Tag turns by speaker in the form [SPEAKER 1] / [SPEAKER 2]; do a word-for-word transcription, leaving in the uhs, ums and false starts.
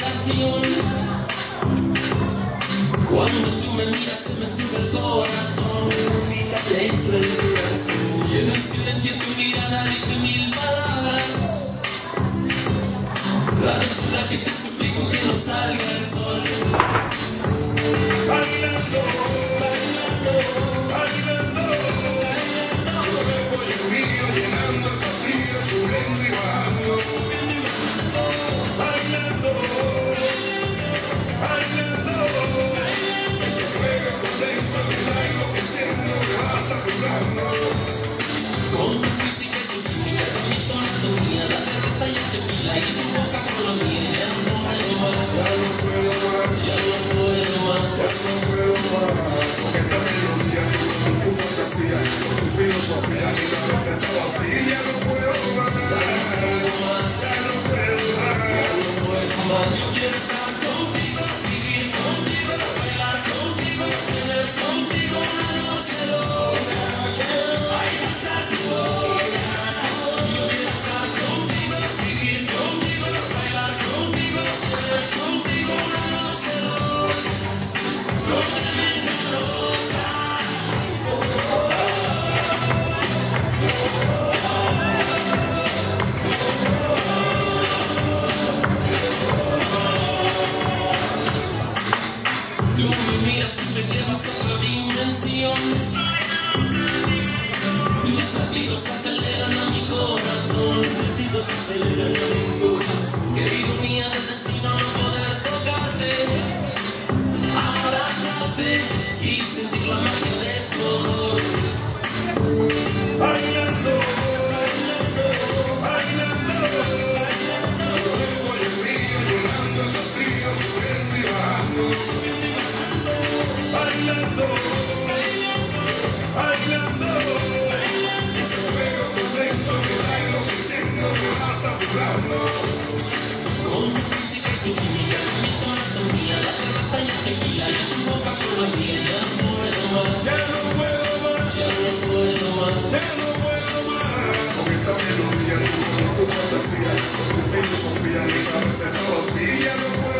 [SPEAKER 1] respiración. Cuando tú me miras se me sube el corazón. Dentro del corazón. Y en el silencio tu mirada dice mil palabras. La noche en la que te suplico que no salga el sol.
[SPEAKER 2] Bailando, bailando, bailando, bailando. Yo me voy el río llenando el vacío, subiendo y bajando. Bailando, bailando. Ese fuego por dentro me da enloqueciendo, me va saturando.
[SPEAKER 1] Con tu física y tu química, con tu anatomía, la cerveza y el tequila y tu boca con la mía, ya no puedo más.
[SPEAKER 2] Ya no puedo más,
[SPEAKER 1] Ya no puedo más.
[SPEAKER 2] ya no puedo más. Con esta melodía, con tu fantasía, con tu filosofía, mi cabeza está vacía. Ya no puedo más, ya no puedo más,
[SPEAKER 1] Ya no puedo más. Yo quiero estar contigo, vivir contigo, bailar contigo, tener contigo una noche loca. Ahí va a estar tu boca. Yo quiero estar contigo, vivir contigo, bailar contigo, tener contigo una noche loca. No tremenda loca. Tú me miras y me llevas a otra dimensión. Tus latidos aceleran a mi corazón. Mis sentidos aceleran a mi corazón. Qué ironía del destino no poder tocarte, abrazarte y sentir la magia de tu amor.
[SPEAKER 2] bailando, bailando, bailando, bailando. Yo me voy el río llenando el vacío, subiendo y bajando. Bailando, bailando, ese fuego por dentro me da enloqueciendo, me va saturando.
[SPEAKER 1] Con tu física y tu química, con tu anatomía, la cerveza y el tequila y tu boca con la mía, ya no puedo más.
[SPEAKER 2] Ya no puedo más,
[SPEAKER 1] Ya no puedo más.
[SPEAKER 2] ya no puedo más. Con esta melodía, con tu fantasía, con tu filosofía, mi cabeza está vacía. Ya no puedo